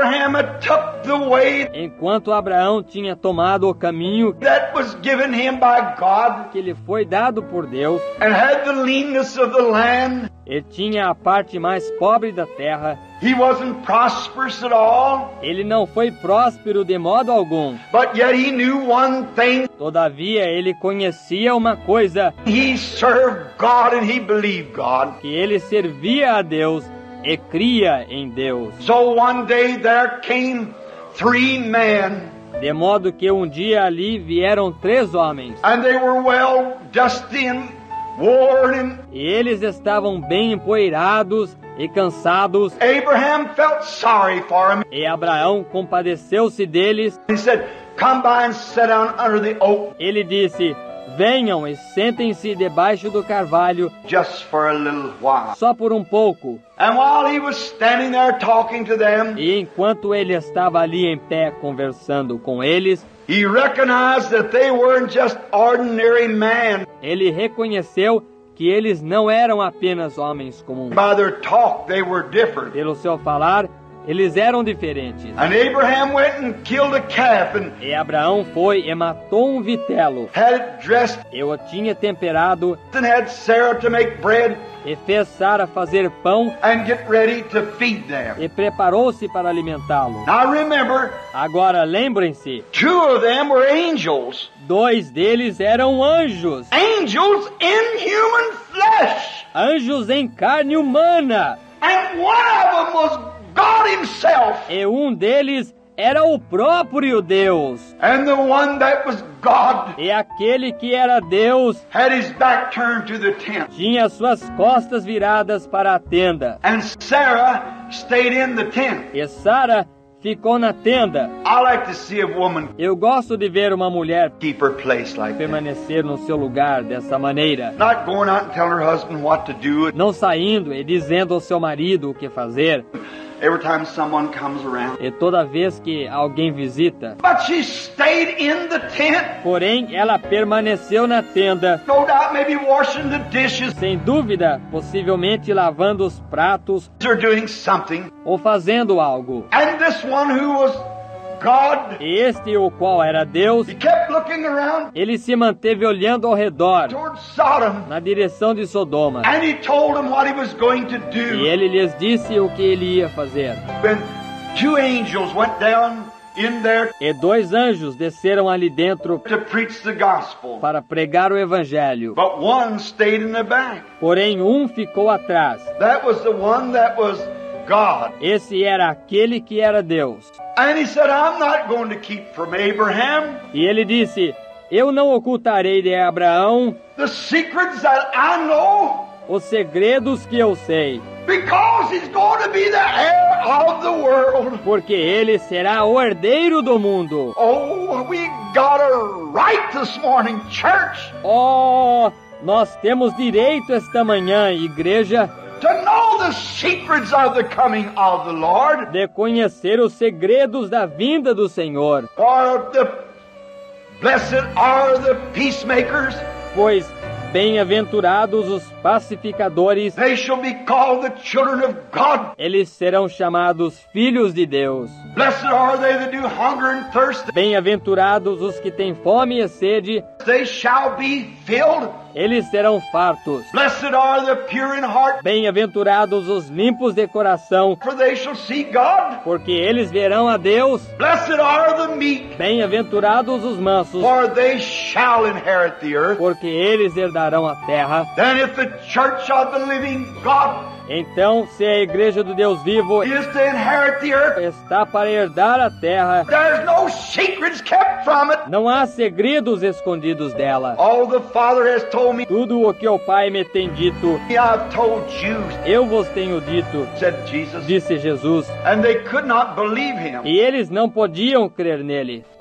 Abraham had took the way Enquanto Abraão tinha tomado o caminho that was given him by God, que lhe foi dado por Deus, and had the leanness of the land, ele tinha a parte mais pobre da terra, he wasn't prosperous at all, ele não foi próspero de modo algum. but yet he knew one thing. Todavia, ele conhecia uma coisa, He served God and he believed God. que ele servia a Deus e cria em Deus. So one day there came 3 men, De modo que um dia ali vieram 3 homens, and they were well dusty and worn, and e eles estavam bem empoeirados e cansados, Abraham felt sorry for him. e Abraão compadeceu-se deles. He said, "Come by and sit down under the oak Ele disse: venham e sentem-se debaixo do carvalho, just for a little while." só por um pouco. And while he was standing there talking to them, E enquanto ele estava ali em pé conversando com eles, he recognized that they weren't just ordinary men. ele reconheceu que eles não eram apenas homens comuns. By their talk, they were different. Pelo seu falar, eles eram diferentes. And Abraham went and killed a calf and E Abraão foi e matou um vitelo, had it dressed e o tinha temperado, and had Sarah to make bread e fez Sara fazer pão, and get ready to feed them. e preparou-se para alimentá-lo. Now remember, Agora lembrem-se, 2 of them were angels. 2 deles eram anjos, Angels in human flesh. anjos em carne humana, And one of them was God himself. e um deles era o próprio Deus. And the one that was God E aquele que era Deus had his back turned to the tent. tinha suas costas viradas para a tenda, And Sarah stayed in the tent. e Sara ficou na tenda. I like to see a woman Eu gosto de ver uma mulher keep her place like that. permanecer no seu lugar dessa maneira, Not going out and telling her husband what to do. não saindo e dizendo ao seu marido o que fazer, Every time someone comes around. e toda vez que alguém visita. But she stayed in the tent. Porém, ela permaneceu na tenda, No doubt maybe washing the dishes sem dúvida, possivelmente lavando os pratos or doing something. ou fazendo algo. And this one who was God, E este, o qual era Deus, he kept looking around ele se manteve olhando ao redor, towards Sodom. na direção de Sodoma. And he told them what he was going to E do. ele lhes disse o que ele ia fazer. When 2 angels went down in there E 2 anjos desceram ali dentro to preach the gospel. para pregar o evangelho. But one stayed in the back. Porém, um ficou atrás. That was the one that was God. Esse era aquele que era Deus. And he said, "I'm not going to keep from Abraham E ele disse: eu não ocultarei de Abraão the secrets that I know, os segredos que eu sei, because he's going to be the heir of the world." porque ele será o herdeiro do mundo. Oh, we got a right this morning, church, Oh, nós temos direito esta manhã, igreja, to know the secrets of the coming of the Lord. de conhecer os segredos da vinda do Senhor. For the blessed are the peacemakers. Pois bem-aventurados os pacificadores, They shall be called the children of God. eles serão chamados filhos de Deus. Blessed are they that do hunger and thirst. Bem-aventurados os que têm fome e sede, They shall be filled. eles serão fartos. Blessed are the pure in heart, Bem-aventurados os limpos de coração, for they shall see God. porque eles verão a Deus. Blessed are the meek, Bem-aventurados os mansos, for they shall inherit the earth. porque eles herdarão a terra. Then if the church of the living God Então, se a igreja do Deus vivo is to inherit the earth, está para herdar a terra, there's no secrets kept from it. não há segredos escondidos dela. All the Father has told me, Tudo o que o Pai me tem dito, I've told you, eu vos tenho dito, said Jesus. disse Jesus. And they could not believe him. E eles não podiam crer nele.